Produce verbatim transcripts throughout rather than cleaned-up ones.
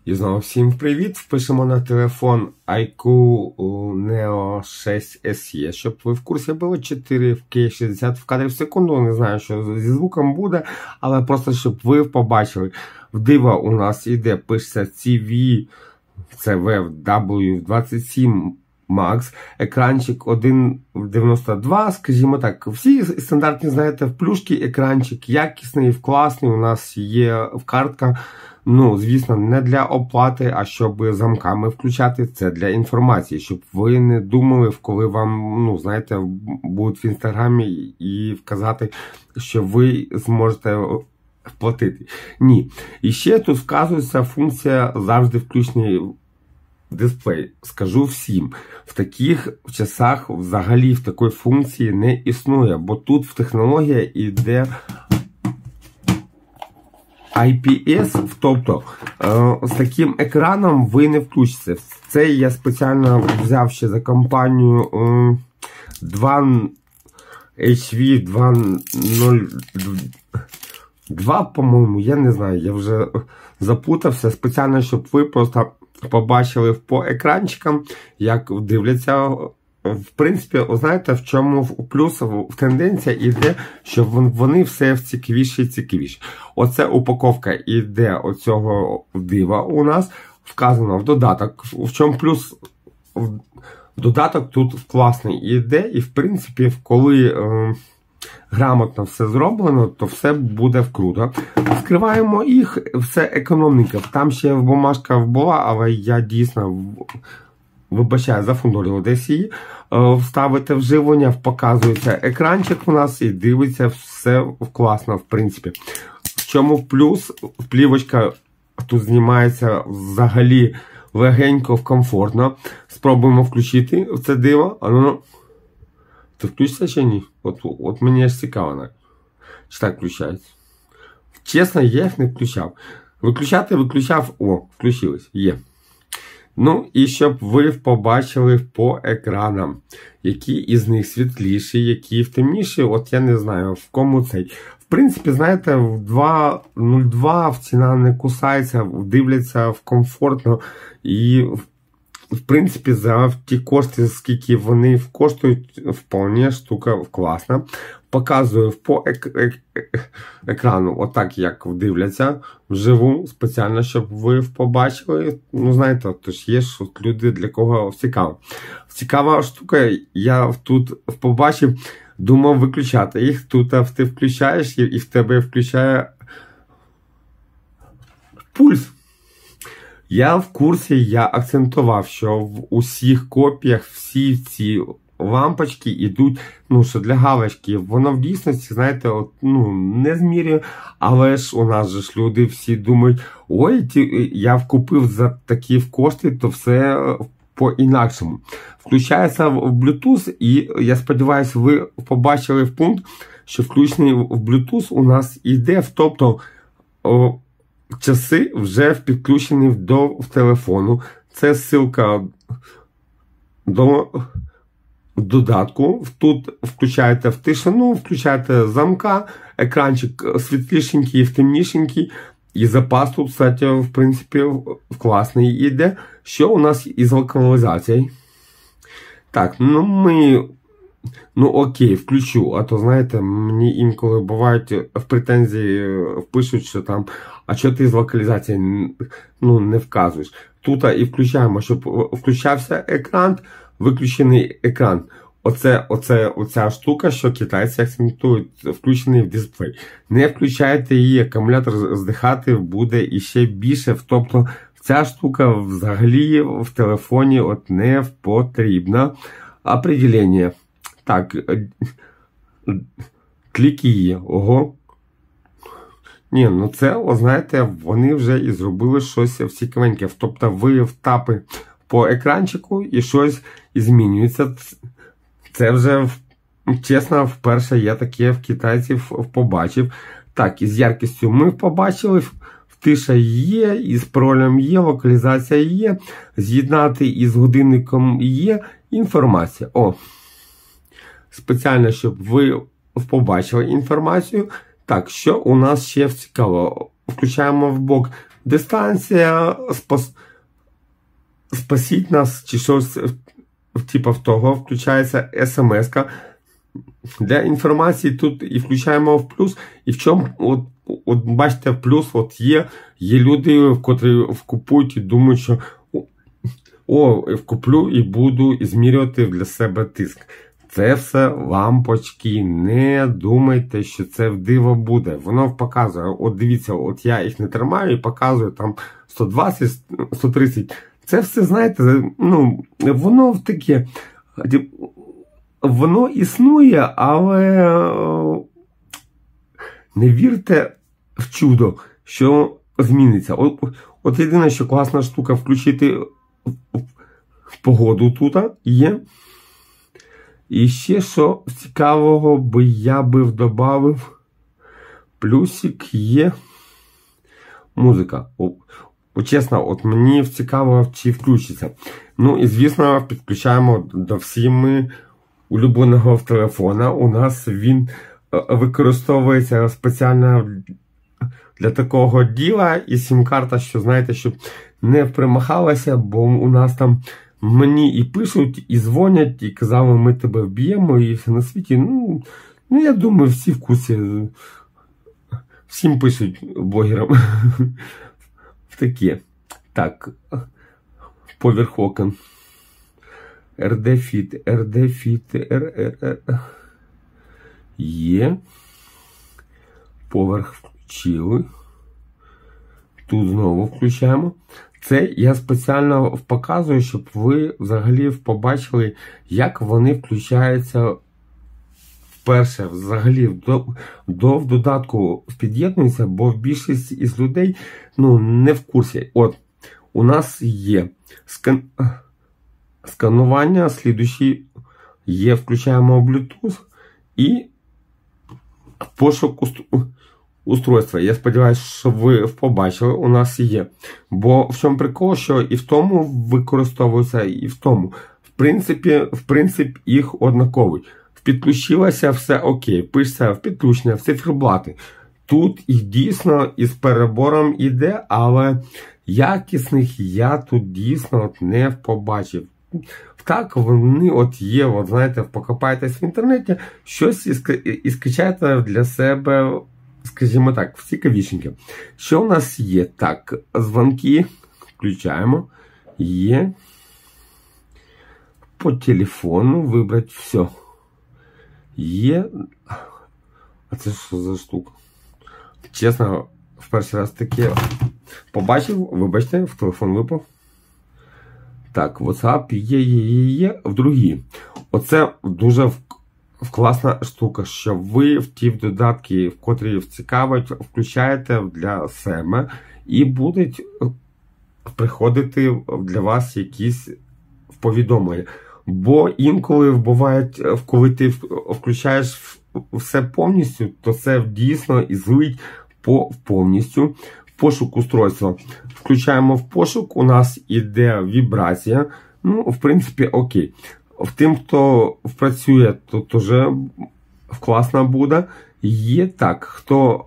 І знову всім привіт! Впишемо на телефон ай кю Neo шість ес і, щоб ви в курсі були. чотири кей шістдесят в кадрі в секунду. Не знаю, що зі звуком буде, але просто щоб ви побачили. В диво у нас іде, пишеться сі ві, це ве дабл ю двадцять сім Max, екранчик один дев'яносто два, скажімо так, всі стандартні, знаєте, в плюшки екранчик, якісний, класний, у нас є в картка. Ну, звісно, не для оплати, а щоб замками включати, це для інформації, щоб ви не думали, коли вам, ну, знаєте, будуть в інстаграмі і вказати, що ви зможете платити. Ні. І ще тут вказується функція завжди включений дисплей. Скажу всім, в таких часах взагалі в такої функції не існує, бо тут в технологія йде ай пі ес, тобто з таким екраном ви не включите. Це я спеціально взяв ще за компанію два ейч ві два нуль два, по-моєму, я не знаю, я вже запутався. Спеціально, щоб ви просто побачили по екранчикам, як дивляться. В принципі, знаєте, в чому плюс в тенденція іде, що вони все в цікавіші і цікавіші. Оце упаковка іде оцього дива у нас, вказано в додаток. В чому плюс? Додаток тут класний іде, і в принципі, коли е, грамотно все зроблено, то все буде круто. Скриваємо їх, все економненько. Там ще бумажка була, але я дійсно... Вибачаю, зафундорили десь її, вставите вживлення, показується екранчик у нас і дивиться все класно, в принципі. В чому плюс? Плівочка тут знімається взагалі легенько, комфортно. Спробуємо включити це диво. А ну, ти включишся чи ні? От, от мені аж цікаво, чи так включається. Чесно, я їх не включав. Виключати виключав, о, включилось, є. Ну, і щоб ви побачили по екранам, які із них світліші, які темніші, от я не знаю, в кому цей. В принципі, знаєте, в два нуль два в ціна не кусається, дивляться в комфортно і, в принципі, за ті кошти, скільки вони коштують, вполне штука класна. Показую по ек ек екрану, отак, як дивляться вживу, спеціально, щоб ви побачили. Ну, знаєте, то ж є ж люди, для кого цікаво. Цікава штука, я тут побачив, думав виключати їх. Тут ти включаєш і в тебе включає пульс. Я в курсі, я акцентував, що в усіх копіях всі ці лампочки йдуть, ну, що для галочки. Воно в дійсності, знаєте, от, ну, не змірює, але ж у нас же ж люди всі думають, ой, ті, я вкупив за такі кошти, то все по-інакшому. Включається в Bluetooth, і я сподіваюся, ви побачили в пункт, що включений в Bluetooth у нас йде, тобто о, часи вже підключені до в телефону. Це ссылка до додатку. Тут включаєте в тишину, включаєте замка, екранчик світлішенький і темнішенький, і запас тут, кстати, в принципі, класний іде. Що у нас із локалізацією? Так, ну ми, ну окей, включу, а то, знаєте, мені інколи бувають в претензії пишуть, що там, а що ти з локалізацією, ну, не вказуєш. Тут і включаємо, щоб включався екран, виключений екран. Оце, оце, оця штука, що китайці акцентують, включений в дисплей. Не включайте її, акумулятор здихати буде іще більше. Тобто ця штука взагалі в телефоні от не потрібна. Определення. Так, кліки є. Ого. Ні, ну це, о, знаєте, вони вже і зробили щось цікавеньке. Тобто ви втапи по екранчику і щось змінюється. Це вже, чесно, вперше я таке в китайців побачив. Так, із яркістю ми побачили, тиша є, із паролем є, локалізація є, з'єднати із годинником є, інформація. О, спеціально, щоб ви побачили інформацію. Так, що у нас ще цікаво? Включаємо в бок дистанція, спас... спасіть нас, чи щось типу в того, включається смс-ка. Для інформації тут і включаємо в плюс, і в чому, от, от бачите, плюс от є, є люди, котрі вкупують і думають, що о, вкуплю і буду і змірювати для себе тиск. Це все лампочки, не думайте, що це в диво буде. Воно показує, от дивіться, от я їх не тримаю і показую там сто двадцять, сто тридцять. Це все, знаєте, ну, воно таке, воно існує, але не вірте в чудо, що зміниться. От, от єдине, що класна штука, включити погоду тут є. І ще, що цікавого би я би додав, плюсик є музика. О, о, чесно, от мені цікаво, чи включиться. Ну і, звісно, підключаємо до всіми улюбленого телефона. У нас він використовується спеціально для такого діла. І сім-карта, що, знаєте, щоб не примахалася, бо у нас там мені і пишуть, і дзвонять, і казали, ми тебе вб'ємо, і все на світі. Ну, ну я думаю, всі в курсі. Всім пишуть блогерам. В таке. Так. Поверх окон. ар ді Fit, ар ді Fit, РР. Є. Поверх включили. Тут знову включаємо. Це я спеціально показую, щоб ви взагалі побачили, як вони включаються вперше, взагалі до, до в додатку під'єднуються, бо більшість із людей ну, не в курсі. От, у нас є скан... сканування, слідуючий є, включаємо Bluetooth і пошук устройства. Я сподіваюся, що ви побачили, у нас є. Бо в чому прикол, що і в тому використовується, і в тому. В принципі, в принципі їх однаковий. Підключилося, все окей, пишеться в підключення, в циферблати. Тут їх дійсно із перебором іде, але якісних я тут дійсно от не побачив. Так, вони от є, от знаєте, покопаєтесь в інтернеті, щось і скачаєте для себе, скажімо так, цікавішеньке. Що у нас є? Так, дзвонки включаємо. Є. По телефону вибрати все. Є. А це що за штука? Чесно, в перший раз таке побачив, вибачте, в телефон випав. Так, WhatsApp є, є, є, є, в другій. Оце дуже класна штука, що ви в ті додатки, в котрі цікавить, включаєте для себе і будуть приходити для вас якісь повідомлення. Бо інколи буває, коли ти включаєш все повністю, то це дійсно і злить по повністю. Пошук устройства. Включаємо в пошук, у нас іде вібрація. Ну, в принципі, окей. В тим, хто працює, тут вже класно буде. Є так, хто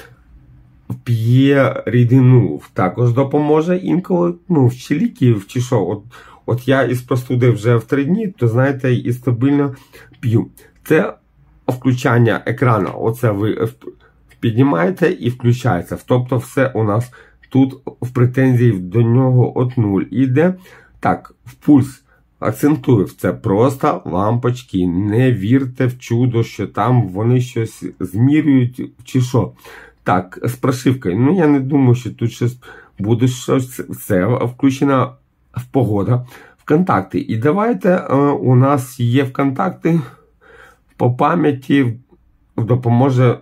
п'є рідину, також допоможе інколи, ну, в чиліків чи що. От, от я із простуди вже в три дні, то, знаєте, і стабільно п'ю. Це включання екрану. Оце ви піднімаєте і включається. Тобто все у нас тут в претензії до нього от нуль іде. Так, в пульс. Акцентую, це просто лампочки. Не вірте в чудо, що там вони щось змірюють чи що. Так, з прошивкою. Ну, я не думаю, що тут щось буде щось. Це включена в погода. Вконтакти. І давайте, у нас є вконтакти. По пам'яті допоможе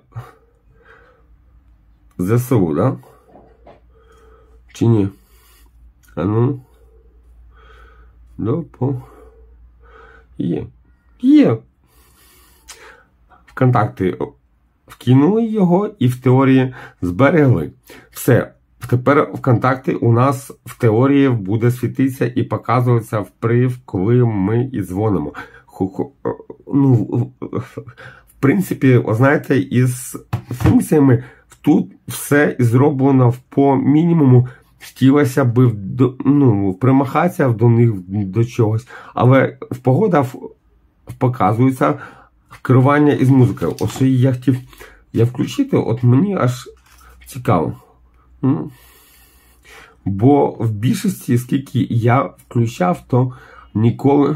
ЗСУ, да? Чи ні? А ну. Допо. Є. Є. Вконтакти вкинули його і в теорії зберегли. Все. Тепер ВКонтакті у нас в теорії буде світитися і показуватися вприв, коли ми і дзвонимо. Ну, в принципі, знаєте, із функціями тут все зроблено по мінімуму. Хотілося б ну, примахатися до них до чогось. Але в погодах показується керування із музикою. Ось я хотів я включити, от мені аж цікаво. Бо в більшості, скільки я включав, то ніколи...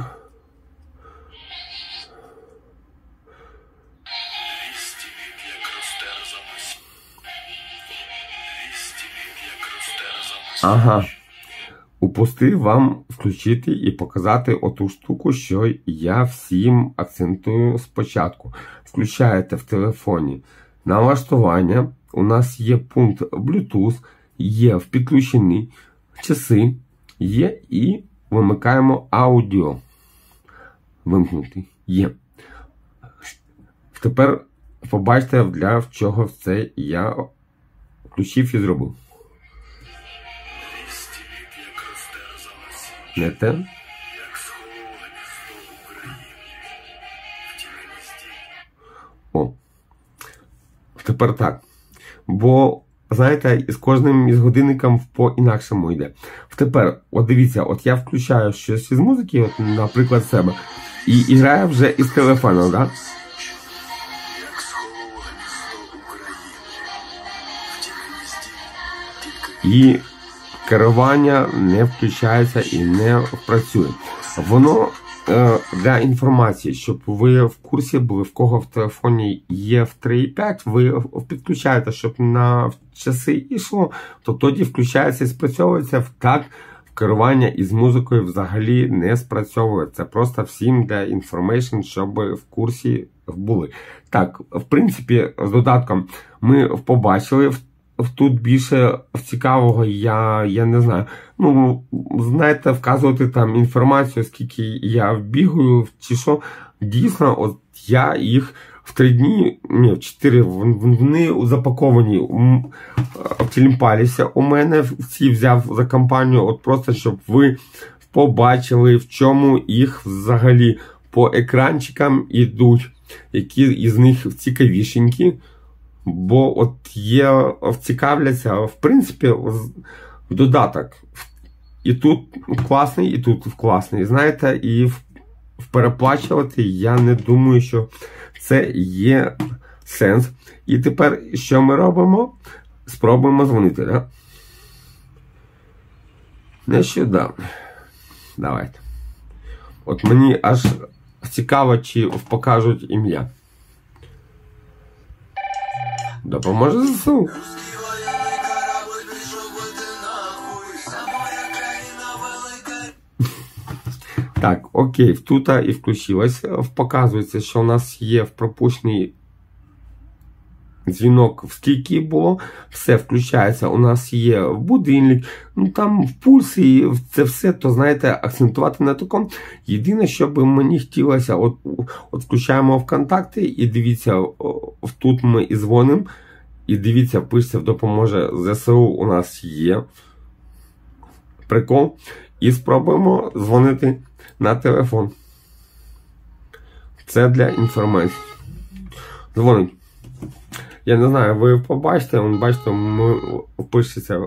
Ага. Упустив вам включити і показати оту штуку, що я всім акцентую спочатку. Включаєте в телефоні налаштування, у нас є пункт Bluetooth, є в підключені часи, є і вимикаємо аудіо. Вимкнутий. Є. Тепер побачите, для чого це я включив і зробив. Не те? О. Тепер так. Бо, знаєте, з кожним із годинником по-інакшому йде. Тепер, от дивіться, от я включаю щось із музики, от, наприклад, себе, і, і граю вже із телефону, так? І керування не включається і не працює. Воно е, для інформації, щоб ви в курсі були, в кого в телефоні є в три і п'ять, ви підключаєте, щоб на часи йшло, то тоді включається і спрацьовується. Так, керування із музикою взагалі не спрацьовує. Це просто всім для інформейшн, щоб в курсі були. Так, в принципі, з додатком ми побачили, тут більше цікавого я, я не знаю. Ну, знаєте, вказувати там інформацію, скільки я бігаю, чи що. Дійсно, от я їх в три дні, ні, в чотири, вони запаковані в Тілімпалісі. У мене всі взяв за компанію, от просто, щоб ви побачили, в чому їх взагалі по екранчикам ідуть, які із них цікавішенькі. Бо от є, цікавляться, в принципі, в додаток. І тут класний, і тут класний. Знаєте, і переплачувати, я не думаю, що це є сенс. І тепер, що ми робимо? Спробуємо дзвонити, так? Да? Нещодавно. Давайте. От мені аж цікаво, чи покажуть ім'я. Допоможе ЗСУ. Так, окей, тут і включилось. Показується, що у нас є в пропущений дзвінок, скільки було. Все включається, у нас є будильник, ну там в пульсі, це все, то, знаєте, акцентувати на такому. Єдине, що би мені хотілося, от, от включаємо в контакти, і дивіться, тут ми і дзвонимо, і дивіться, пишеться, допоможе ЗСУ, у нас є. Прикол. І спробуємо дзвонити на телефон. Це для інформації. Дзвонить. Я не знаю, ви побачите, вон, бачите, пишеться.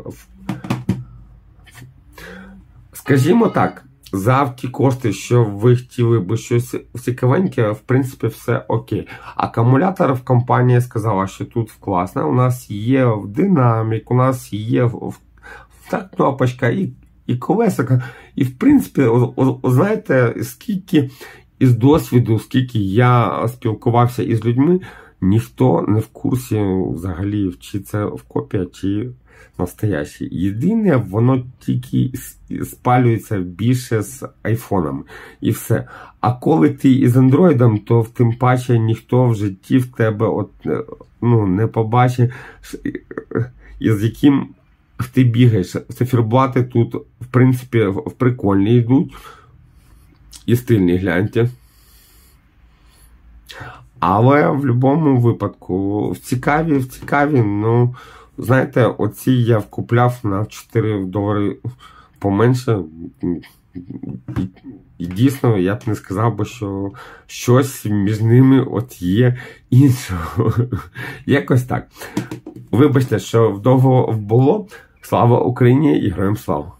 Скажімо так, за ті кошти, що ви хотіли би щось цікавеньке, в принципі, все окей. Акумулятор в компанії сказала, що тут класно. У нас є динамік, у нас є так, кнопочка і, і колесика. І, в принципі, о, о, знаєте, скільки із досвіду, скільки я спілкувався із людьми, ніхто не в курсі взагалі, чи це в копія, чи настоящий. Єдине, воно тільки спалюється більше з айфонами. І все. А коли ти із андроїдом, то тим паче ніхто в житті в тебе от, ну, не побачить, із яким ти бігаєш. Циферблати тут, в принципі, в прикольні йдуть. І стильні, гляньте. Але в будь-якому випадку, в цікаві, в цікаві, ну, знаєте, оці я вкупляв на чотири долари поменше. І, і дійсно, я б не сказав би, що щось між ними от є іншого. Якось так. Вибачте, що довго було. Слава Україні і героям слава!